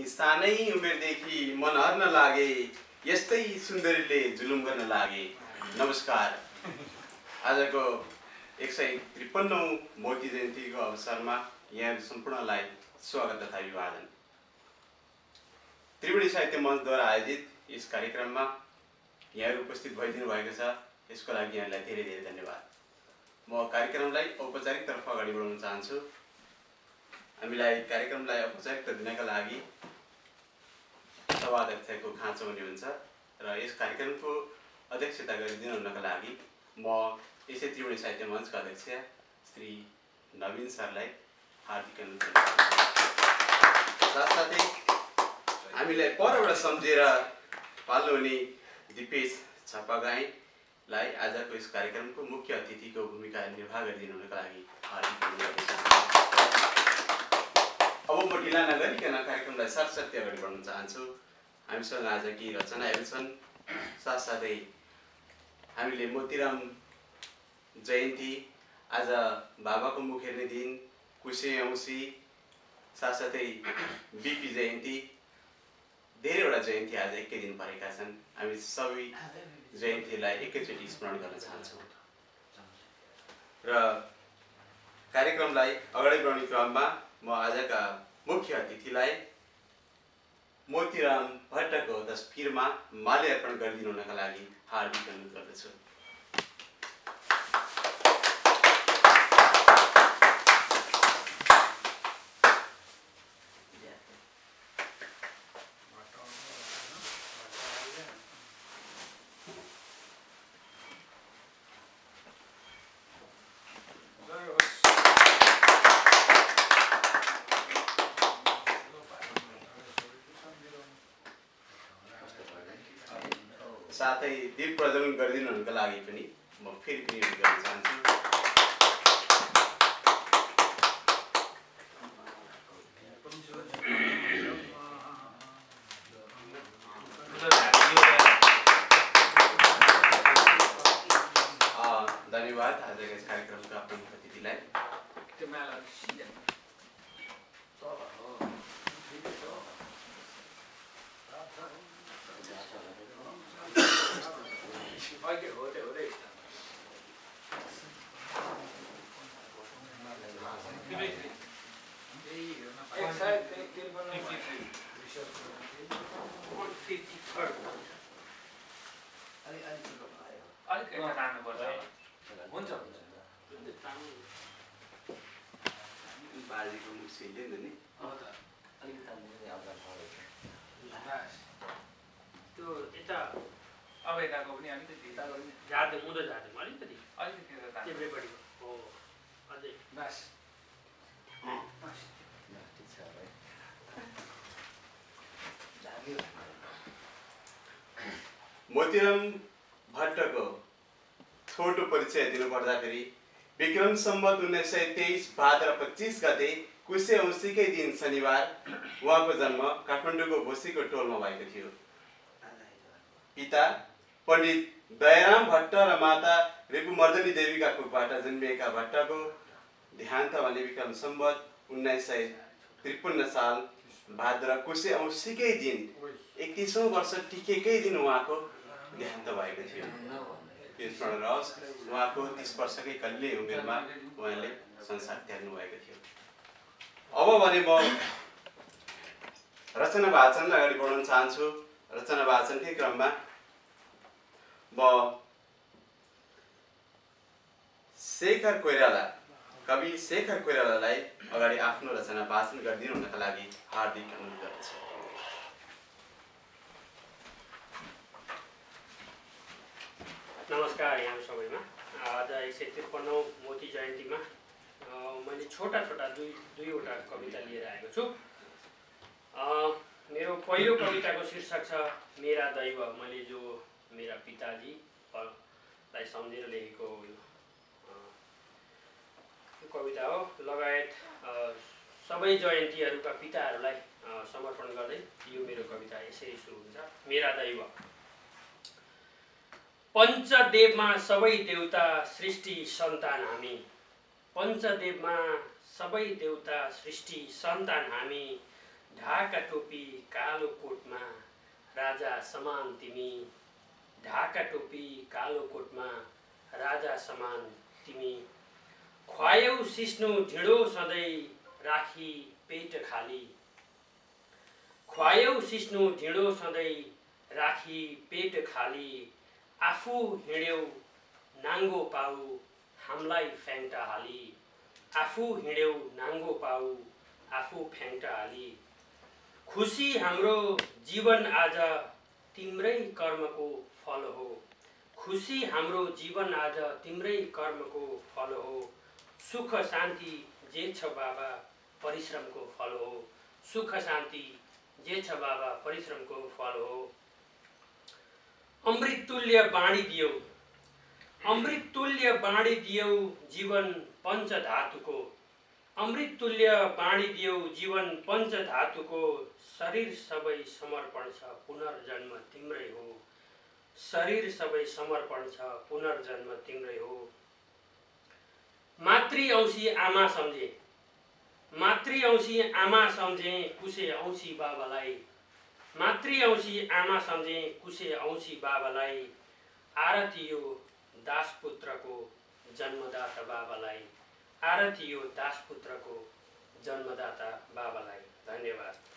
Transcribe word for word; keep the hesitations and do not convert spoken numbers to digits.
सानै उमेरदेखि मन हर्न लागे, यस्तै सुन्दरीले जुलुम गर्न लागे। नमस्कार। आजको एक सय त्रिपन्नौ मोती जयन्तीको अवसरमा यहाँ सम्पूर्णलाई स्वागत तथा अभिवादन। त्रिवेणी साहित्य मञ्चद्वारा आयोजित यस कार्यक्रममा यहाँहरू उपस्थित भइदिनु भएको छ, यसको लागि यहाँलाई धेरै धेरै धन्यवाद। म कार्यक्रमलाई औपचारिकतर्फ अगाडि बढाउन चाहन्छु। हामीलाई कार्यक्रमलाई औपचारिकता दिनका लागि सभाध्यक्षको खाँचो हुने हुन्छ र यस कार्यक्रमको अध्यक्षता गरिदिनु हुनका लागि म यसै त्रिवेणी साहित्य मञ्चका अध्यक्ष श्री नवीन सरलाई हार्दिक अनुरोध गर्छु। साथसाथै हामीलाई परबाट सम्झेर पाल्नु हुने दिपेश छापागाईलाई आजको यस कार्यक्रमको मुख्य अतिथिको भूमिका निर्वाह गरिदिनु हुनका लागि हार्दिक अनुरोध गर्छु। अब म ढिला नगरिकन कार्यक्रमलाई साथसाथै अगाडि बढाउन चाहन्छु। हामीसँग आज केही रचनाहरू छन्। साथसाथै हामीले मोतीराम जयन्ती, आज बाबाको मुख हेर्ने दिन, कुशे औँसी, साथसाथै बिपी जयन्ती, धेरैवटा जयन्ती आज एकै दिन परेका छन्। हामी सबै जयन्तीलाई एकैचोटि स्मरण गर्न चाहन्छौँ र कार्यक्रमलाई अगाडि बढाउने क्रममा म आजका मुख्य अतिथिलाई मोतीराम भट्टको तस्बिरमा माल्यार्पण गरिदिनु हुनका लागि हार्दिक अनुरोध गर्दछु। साथै दीप प्रज्वलन गरिदिनु हुनका लागि पनि म फेरि पनि अनुरोध गर्न चाहन्छु। धन्यवाद आजका यस कार्यक्रमका प्रमुख अतिथिलाई। बाजेको मुख सिल्ले नि त्यो यता अब यताको पनि अलिकति जाँदै उँधो जाँदै अलिकति अलिकति एभ्रिबडी हो अझै बस मोतीराम भट्टको छोटो परिचय दिनुपर्दाखेरि विक्रम सम्वत उन्नाइस सय तेइस भाद्र पच्चिस गते कुशे औँसीकै दिन शनिबार उहाँको जन्म काठमाडौँको भोसीको टोलमा भएको थियो। पिता पण्डित दयाराम भट्ट र माता रिपुमर्दनी देवीका कुखबाट जन्मिएका भट्टको देहान्त भने विक्रम सम्वत उन्नाइस सय त्रिपन्न साल भाद्र कुशे औँसीकै दिन एकतिसौँ वर्ष टिकेकै दिन उहाँको देहान्त भएको थियो। यो स्मरण रहोस्, उहाँको तीस वर्षकै कल्ले उमेरमा उहाँले संसार त्याग्नु भएको थियो। अब भने म रचना वाचनलाई अगाडि बढाउन चाहन्छु। रचना वाचनकै क्रममा म शेखर कोइराला, कवि शेखर कोइरालालाई अगाडि आफ्नो रचना वाचन गरिदिनु हुनका लागि हार्दिक अनुरोध गर्दछु। नमस्कार यहाँ सबैमा। आज एक सय त्रिपन्नौ मोती जयन्तीमा मैले छोटा छोटा दुई दुईवटा कविता लिएर आएको छु। मेरो पहिलो कविताको शीर्षक छ मेरा दैव। मैले जो मेरा पिताजीलाई सम्झेर लेखेको यो कविता हो। लगायत सबै जयन्तीहरूका पिताहरूलाई समर्पण गर्दै यो मेरो कविता यसरी सुरु हुन्छ। मेरा दैव। पञ्चदेवमा सबै देवता सृष्टि सन्तान हामी। पञ्चदेवमा सबै देवता सृष्टि सन्तान हामी। ढाका टोपी कालो कोटमा राजा समान तिमी, ढाका टोपी कालो कोटमा राजा समान तिमी, खुवायौ सिस्नु ढिँडो सधैँ राखी पेट खाली, खुवायौ सिस्नु ढिँडो सधैँ राखी पेट खाली, आफू हिँड्यौ नाङ्गो पाउ हामीलाई फ्याङ्टा हाली, आफू हिँड्यौ नाङ्गो पाउ आफू फ्याङ्टा हाली, खुसी हाम्रो जीवन आज तिम्रै कर्मको फल हो, खुसी हाम्रो जीवन आज तिम्रै कर्मको फल हो, सुख शान्ति जे छ बाबा परिश्रमको फल हो, सुख शान्ति जे छ बाबा परिश्रमको फल हो, अमृत तुल्य बाँडी दियौ, अमृत तुल्य बाँडी दियौ जीवन पञ्च धातुको, अमृत तुल्य बाँडी दियौ जीवन पञ्च धातुको, शरीर सबै समर्पण छ पुनर्जन्म तिम्रै हो, शरीर सबै समर्पण छ पुनर्जन्म तिम्रै हो, मातृ औँसी आमा सम्झे, मातृ औँसी आमा सम्झे कुसे औँसी बाबालाई, मातृ औँसी आमा सम्झे कुसे औँसी बाबालाई, आरती यो दासपुत्रको जन्मदाता बाबालाई, आरती यो दासपुत्रको जन्मदाता बाबालाई। धन्यवाद।